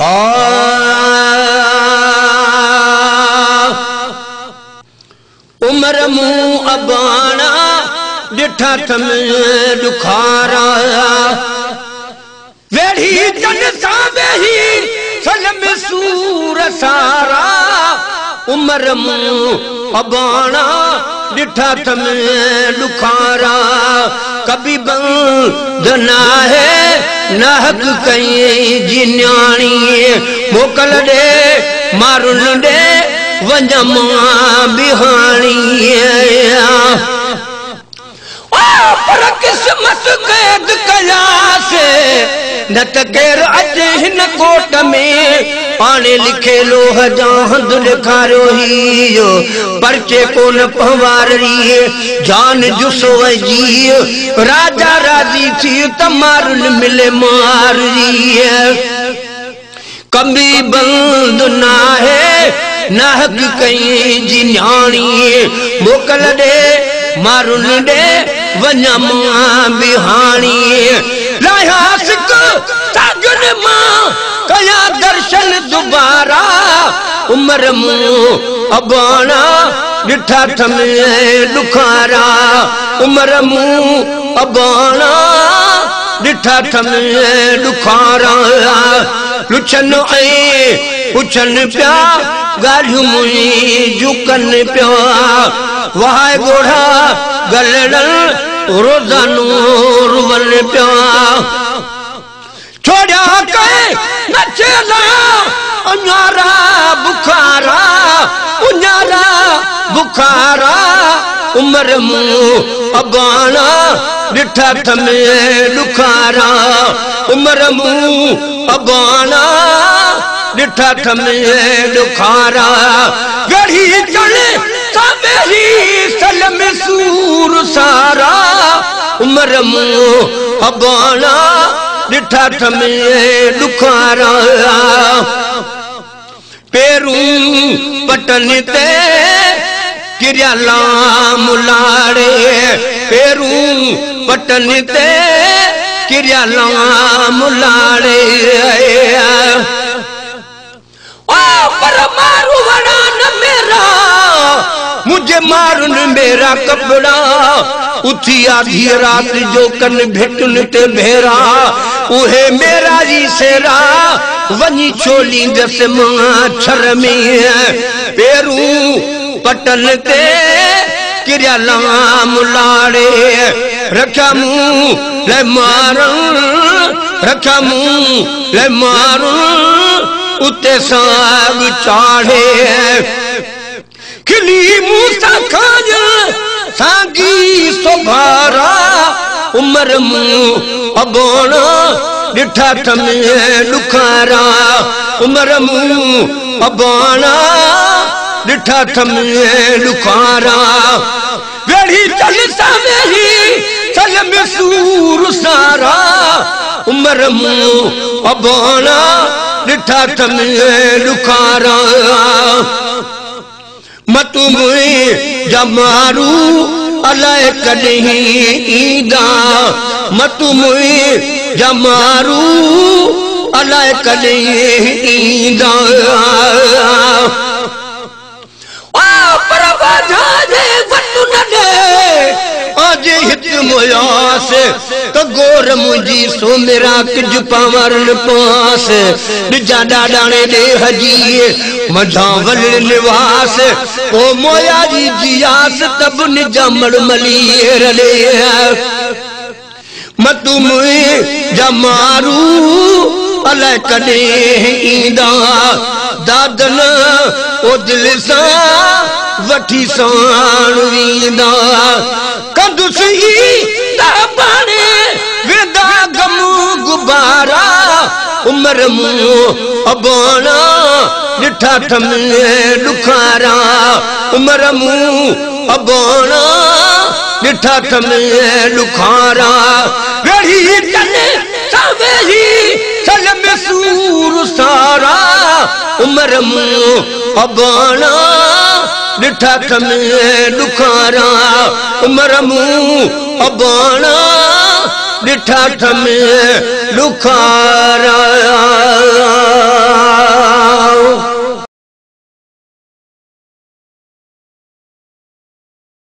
उमर मुंह अबाना डिठा थम दुखारा वेड़ी जन सा वेही सलम सूर सारा उमर मुंह अबाना डिठा थम दुखारा कभी बंद ना है नाहक कई जिन्याणी मोकल दे मारुन दे वंजमा बिहानी पर किस्मत कैद कया से न तकेर अचे हिन कोट में पाने लिखे लोह जहां दुलखारो ही परचे कोन पवारी जान जुसो जी राजा राजी थी तमारुन मिले मारी कभी बंद ना है नाहक कई जिन्याणी मोकल दे मारुन दे वन्यमा बिहानी लाया सिक तागन मां कया दर्शन दोबारा उमर मुंह अबाना डिठा थम दुखारा उमर मुंह अबाना डिठा थम दुखारा लुचन पुछन प्या गालियूं मुई झुकन प्या वहाय गोढ़ा गलड़न रोजानू रुवन प्या छोड़ा के नचला उन्यारा बुखारा उन्यारा बुखारा उमर मुंह अबाना डिठा थम दुखारा उमर मुंह अबाना डिठा थम दुखारा गढ़ी चले सावेरी सलम सूर सारा उमर मुंह अबाना डिठा थम दुखारा पेरू पटन ते किरिया लाम लाड़े पेरू पटन ते किरिया लाम लाड़े पर मारू वड़ा न मेरा मुझे मारुन मेरा कपड़ा उठी आधी रात जो कन भेटुन ते भेरा उहे मेरा जी सेरा वनी चोली दस माछर में पेरू पटन ते किरिया लाम लाड़े रखा मुंह ले मारूं रखा मुंह ले मारूं उते साग चाढ़े खिली मूसा खाज सागी सोभारा उमर मुंह अबाना डिठा थम दुखारा उमर मुंह अबाना डिठा थम दुखारा वेड़ी चल सावेही चल मसूर सारा उमर मुंह अबाना डिठा थम दुखारा मतु मुई जमारू अलाए कहीं ईदा मतु मुई जमारू अलाए कहीं ईदा आज हित मुयास तो गोर मुझी सो मेरा कुछ पावरन पास निजा डाडाने दे हजी मझावल निवास ओ मोया जी जियास तब निजा मड़मली रले मतु मुई जमारू अल कदे ईंदा दादन ओ दिल सा वठी साण वींदा कंदुसी दाबाने वेदा गम गुबारा उमर मुंह अबाना डिठा थम दुखारा उमर मुंह अबाना डिठा थम दुखारा वेड़ी चले सावेही चल मसूर सारा उमर मुंह अबाना डिठा थम दुखारा उमर मुंह अबाना डिठा थम दुखारा।